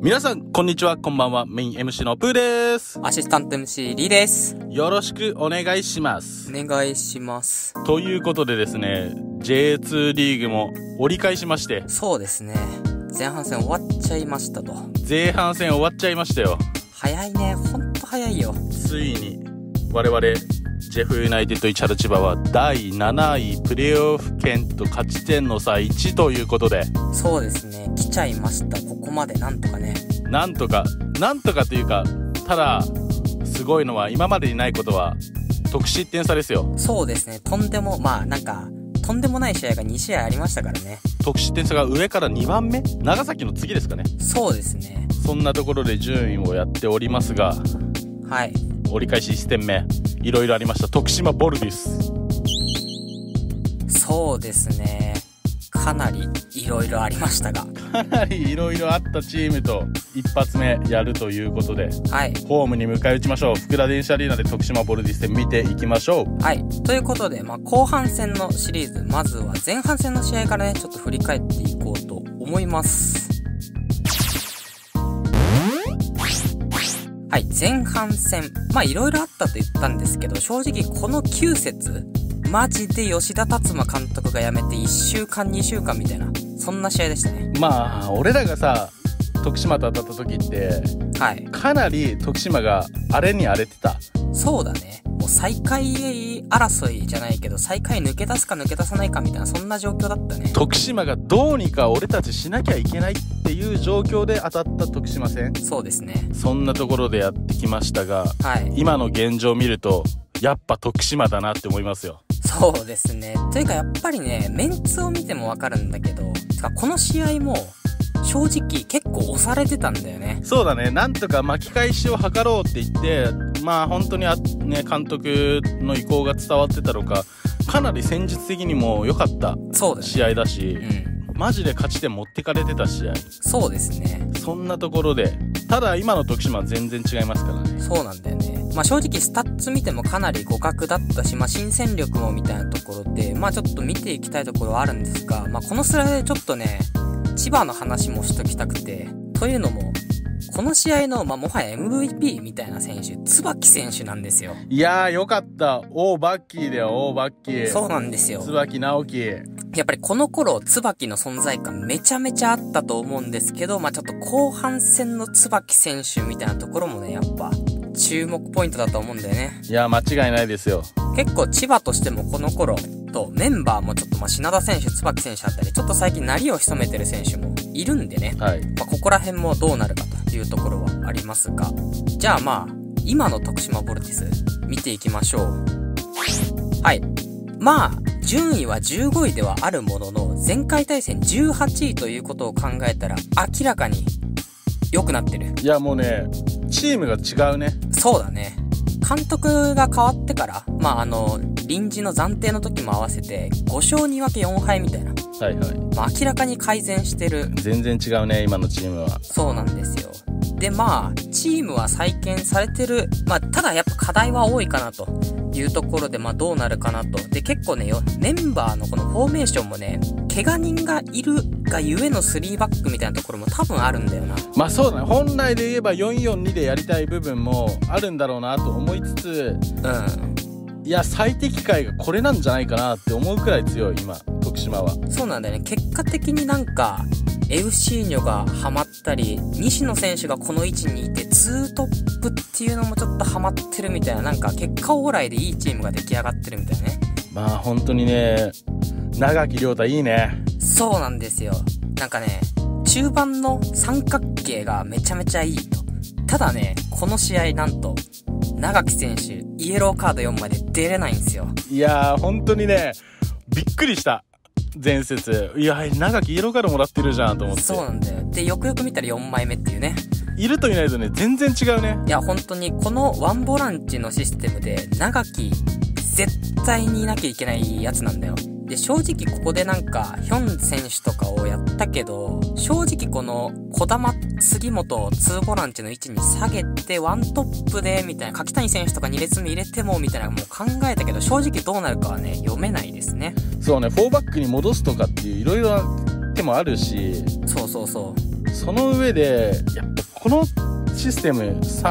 皆さんこんにちは、こんばんは。メイン MC のプーです。 アシスタント MC リーです。 よろしくお願いします。 お願いします。 ということでですね、 J2 リーグも折り返しまして、 そうですね、前半戦終わっちゃいましたと。 前半戦終わっちゃいましたよ。 早いね、ほんと早いよ。 ついに我々ジェフユナイテッド市原千葉は第7位、プレーオフ圏と勝ち点の差1ということで、 そうですね、来ちゃいました。ここまでなんとかね、 なんとかというか、ただすごいのは今までにないことは得失点差ですよ。 そうですね、とんでもない試合が2試合ありましたからね。 得失点差が上から2番目、長崎の次ですかね。 そうですね、 そんなところで順位をやっておりますが、 はい、 折り返し1戦目いろいろありました。徳島ボルディス、 そうですね、かなりいろいろありましたが、 かなりいろいろあったチームと一発目やるということで、 はい、 ホームに迎え撃ちましょう。福田電子アリーナで徳島ボルディス戦見ていきましょう。 はい、ということで、後半戦のシリーズ、まずは前半戦の試合からね、ちょっと振り返っていこうと思います。はい、前半戦、いろいろあったと言ったんですけど、正直この9節マジで吉田達磨監督が辞めて1週間2週間みたいな、そんな試合でしたね。 俺らがさ徳島と当たった時って、 はい、 かなり徳島が荒れに荒れてた。 そうだね、もう最下位争いじゃないけど、最下位抜け出すか抜け出さないかみたいな、そんな状況だったね。 徳島がどうにか俺たちしなきゃいけないっていう状況で当たった徳島戦。 そうですね、 そんなところでやってきましたが、 はい、 今の現状を見るとやっぱ徳島だなって思いますよ。 そうですね、というかやっぱりね、メンツを見てもわかるんだけど、この試合も正直結構押されてたんだよね。 そうだね、なんとか巻き返しを図ろうって言って、本当に監督の意向が伝わってたのか、かなり戦術的にも良かった試合だし、マジで勝ち点持ってかれてた試合。 そうですね、 そんなところで、ただ今の徳島は全然違いますからね。 そうなんだよね。正直スタッツ見てもかなり互角だったし、新戦力もみたいなところで、ちょっと見ていきたいところはあるんですが、このスライドでちょっとね、千葉の話もしときたくて、というのも、この試合の、もはや MVP みたいな選手、椿選手なんですよ。 いやーよかった。バッキーだよ、バッキー。 そうなんですよ。 椿直樹。 やっぱりこの頃、椿の存在感めちゃめちゃあったと思うんですけど、ちょっと後半戦の椿選手みたいなところもね、やっぱ、注目ポイントだと思うんだよね。 いや間違いないですよ。 結構千葉としてもこの頃とメンバーもちょっと品田選手、椿選手あったり、ちょっと最近鳴りを潜めてる選手もいるんでね、 はい、 ここら辺もどうなるかというところはありますが、じゃあ今の徳島ボルティス見ていきましょう。はい、順位は15位ではあるものの、前回対戦18位ということを考えたら明らかに良くなってる。 いやもうね、チームが違うね。 そうだね、監督が変わってから、臨時の暫定の時も合わせて5勝2分け4敗みたいな、 はいはい、 明らかに改善してる。 全然違うね、今のチームは。 そうなんですよ。でチームは再建されてる。ただやっぱ課題は多いかなというところで、どうなるかなと。で結構ね、メンバーのこのフォーメーションもね、怪我人がいるがゆえの3バックみたいなところも多分あるんだよな。 そうだね、本来で言えば 4-4-2 でやりたい部分もあるんだろうなと思いつつ、いや最適解がこれなんじゃないかなって思うくらい強い今徳島は。そうなんだよね、結果的にエウシーニョがハマったり、西野選手がこの位置にいて2トップっていうのもちょっとハマってるみたいな、結果オーライでいいチームが出来上がってるみたいなね。 本当にね、長木亮太いいね。 そうなんですよ、中盤の三角形がめちゃめちゃいいと。ただね、この試合なんと長木選手イエローカード4枚で出れないんですよ。 いやー本当にね、びっくりした。前節、いや長木イエローカードもらってるじゃんと思って。そうなんだよ。でよくよく見たら4枚目っていうね、 いるといないとね全然違うね。 いや本当にこのワンボランチのシステムで長木絶対にいなきゃいけないやつなんだよ。で正直ここでヒョン選手とかをやったけど、正直この小玉杉本を2ボランチの位置に下げてワントップでみたいな、柿谷選手とか2列目入れてもみたいなもう考えたけど、正直どうなるかはね読めないですね。 そうね、4バックに戻すとかっていういろいろな手もあるし、 そうその上でやっぱこのシステム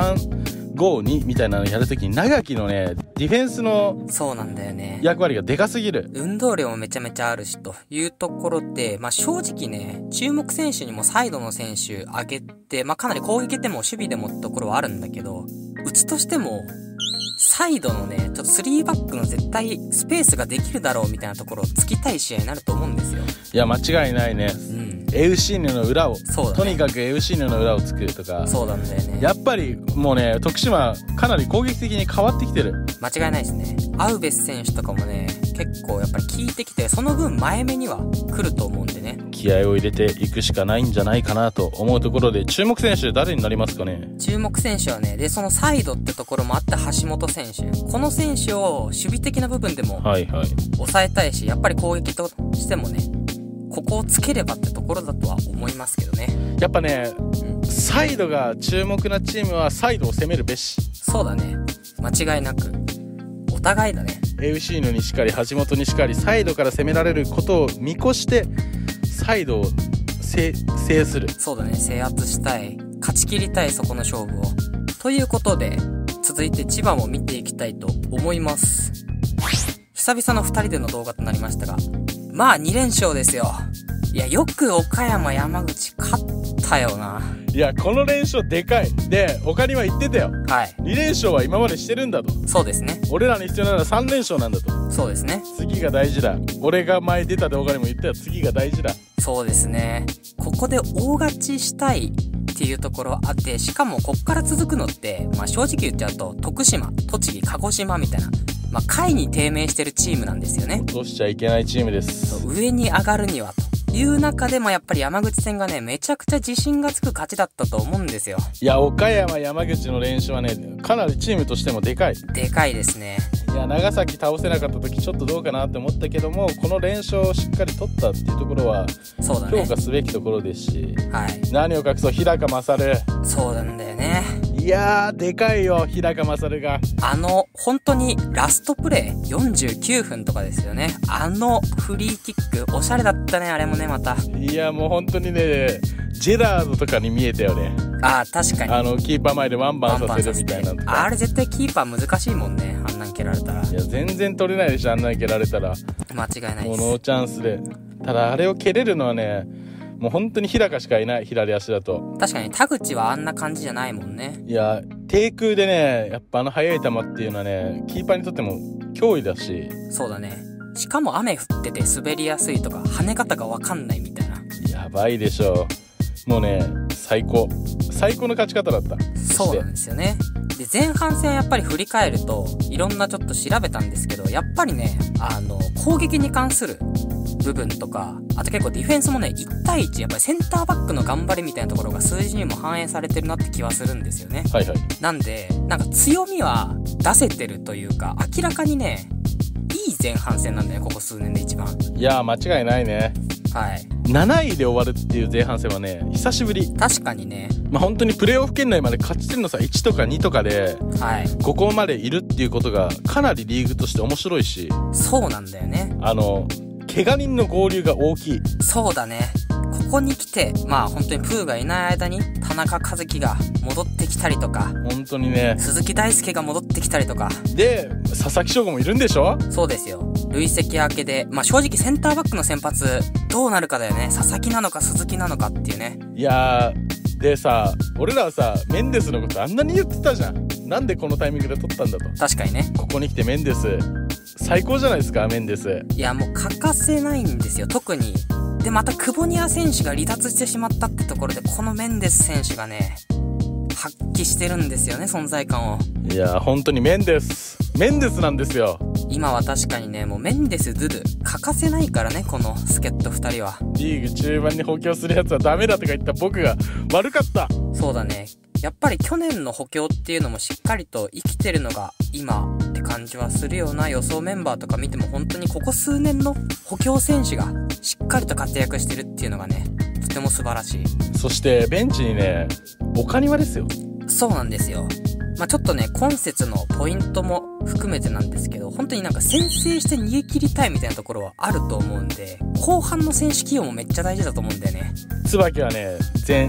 352みたいなのやるときに長木のねディフェンスのそうなんだよね、 役割がでかすぎる。 運動量もめちゃめちゃあるしというところで、正直ね注目選手にもサイドの選手挙げて、かなり攻撃でも守備でもってところはあるんだけど、うちとしてもサイドのねちょっと3バックの絶対スペースができるだろうみたいなところを突きたい試合になると思うんですよ。 いや間違いないね。エウシーヌの裏を、 そうだね、 とにかくエウシーヌの裏を作るとか。 そうなんだよね。 やっぱりもうね徳島かなり攻撃的に変わってきてる。 間違いないですね。アウベス選手とかもね結構やっぱり効いてきて、その分前目には来ると思うんでね、 気合を入れていくしかないんじゃないかなと思うところで、注目選手誰になりますかね。 注目選手はね、でそのサイドってところもあった橋本選手、この選手を守備的な部分でも抑えたいし、やっぱり攻撃としてもねここをつければってところだとは思いますけどね。 やっぱね、サイドが注目なチームはサイドを攻めるべし。 そうだね、間違いなくお互いだね。 エウシーヌにしかり橋本にしかりサイドから攻められることを見越してサイドを制する。 そうだね、制圧したい、勝ち切りたい、そこの勝負を。ということで続いて千葉も見ていきたいと思います。久々の2人での動画となりましたが、2連勝ですよ。いや、よく岡山山口勝ったよな。 いやこの連勝でかい。で他には言ってたよ、 はい、 2連勝は今までしてるんだと。 そうですね、 俺らに必要なら3連勝なんだと。 そうですね、 次が大事だ。俺が前出た動画にも言ったよ、次が大事だ。 そうですね、ここで大勝ちしたいっていうところあって、しかもこっから続くのって、正直言っちゃうと徳島、栃木、鹿児島みたいな下位に低迷してるチームなんですよね。 落としちゃいけないチームです。 上に上がるにはという中でもやっぱり山口戦がねめちゃくちゃ自信がつく勝ちだったと思うんですよ。 いや岡山山口の連勝はねかなりチームとしてもでかい。 でかいですね。 いや長崎倒せなかった時ちょっとどうかなって思ったけども、この連勝をしっかり取ったっていうところはそうだね、 評価すべきところですし、 はい、 何を隠そう日高勝。そうなんだよね。 いやーでかいよ日高勝が。 本当にラストプレー49分とかですよね。フリーキックおしゃれだったね、あれもねまた。 いやもう本当にねジェラードとかに見えたよね。 確かにキーパー前でワンバンさせるみたいなとか。 あれ絶対キーパー難しいもんね、あんなん蹴られたら。 いや全然取れないでしょ、あんなん蹴られたら。 間違いないです。 もうノーチャンスで。ただあれを蹴れるのはねもう本当に日高しかいない、左足だと。 確かに田口はあんな感じじゃないもんね。 いや低空でねやっぱ速い球っていうのはねキーパーにとっても脅威だし。 そうだね、しかも雨降ってて滑りやすいとか跳ね方が分かんないみたいな。 やばいでしょ。もうね最高の勝ち方だった。 そうなんですよね。で前半戦やっぱり振り返るといろんなちょっと調べたんですけど、やっぱりね攻撃に関する部分とか、あと結構ディフェンスもね1対1やっぱりセンターバックの頑張りみたいなところが数字にも反映されてるなって気はするんですよね。 はいはい。 なんで強みは出せてるというか、明らかにねいい前半戦なんだよ、ここ数年で一番。 いや間違いないね。 はい、 7位で終わるっていう前半戦はね久しぶり。 確かにね。 本当にプレーオフ圏内まで勝ち点の差1とか2とかで、 はい、 ここまでいるっていうことがかなりリーグとして面白いし。 そうなんだよね。 怪我人の合流が大きい。 そうだね。ここに来て本当にプーがいない間に田中和樹が戻ってきたりとか、 本当にね鈴木大輔が戻ってきたりとかで佐々木翔吾もいるんでしょ。 そうですよ、累積明けで正直センターバックの先発どうなるかだよね。佐々木なのか鈴木なのかっていうね。 いやーでさ俺らはさメンデスのことあんなに言ってたじゃん。なんでこのタイミングで取ったんだと。 確かにね。 ここに来てメンデス最高じゃないですか。メンデスいやもう欠かせないんですよ。特にでまたクボニア選手が離脱してしまったってところで、このメンデス選手がね発揮してるんですよね、存在感を。 いや本当にメンデスなんですよ。 今は確かにねもうメンデスドゥドゥ欠かせないからね、この助っ人2人は。 リーグ中盤に補強するやつはダメだとか言った僕が悪かった。 そうだね、やっぱり去年の補強っていうのもしっかりと生きてるのが今って感じはするような。予想メンバーとか見ても本当にここ数年の補強選手がしっかりと活躍してるっていうのがねとても素晴らしい。 そしてベンチにね岡庭ですよ。 そうなんですよ。ちょっとね今節のポイントも含めてなんですけど、本当に先制して逃げ切りたいみたいなところはあると思うんで、後半の選手起用もめっちゃ大事だと思うんだよね。 椿はね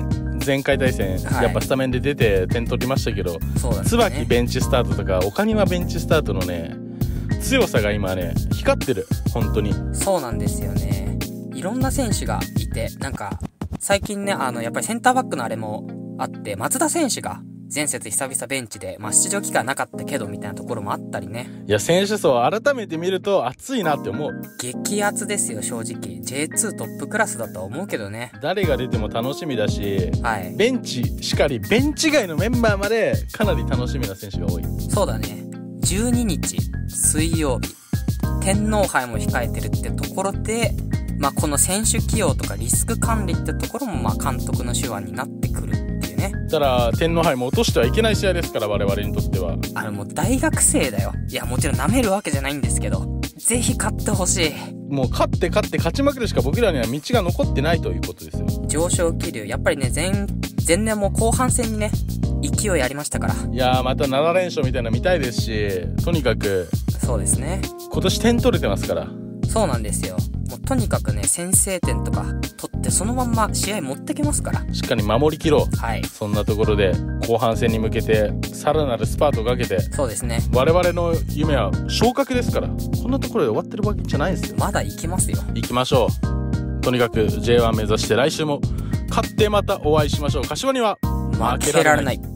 前回対戦、やっぱスタメンで出て点取りましたけど、椿ベンチスタートとか岡庭ベンチスタートのね強さが今ね光ってる。本当にそうなんですよね。いろんな選手がいて、なんか最近ねやっぱりセンターバックのあれもあって、松田選手が前節久々ベンチで、出場機会なかったけどみたいなところもあったりね。 いや、選手層改めて見ると熱いなって思う。 激熱ですよ、正直。J2 トップクラスだとは思うけどね。 誰が出ても楽しみだし、 はい、 ベンチしかりベンチ外のメンバーまでかなり楽しみな選手が多い。 そうだね。12日水曜日天皇杯も控えてるってところで、この選手起用とかリスク管理ってところも監督の手腕になってくるっていうね。 ただ天皇杯も落としてはいけない試合ですから、我々にとっては。 もう大学生だよ。いや、もちろん舐めるわけじゃないんですけど、ぜひ勝ってほしい。 もう勝ちまくるしか僕らには道が残ってないということですよ。 上昇気流、やっぱりね、前年も後半戦にね勢いありましたから。 いやー、また7連勝みたいなの見たいですし、とにかくそうですね、 今年点取れてますから。 そうなんですよ。もうとにかくね、先制点とか取ってそのまんま試合持ってきますから、しっかり守りきろう。 はい、 そんなところで後半戦に向けてさらなるスパートをかけて。 そうですね、 我々の夢は昇格ですから、こんなところで終わってるわけじゃないですよ。 まだ行きますよ。 行きましょう。とにかく J1 目指して来週も勝ってまたお会いしましょう。柏には負けられない。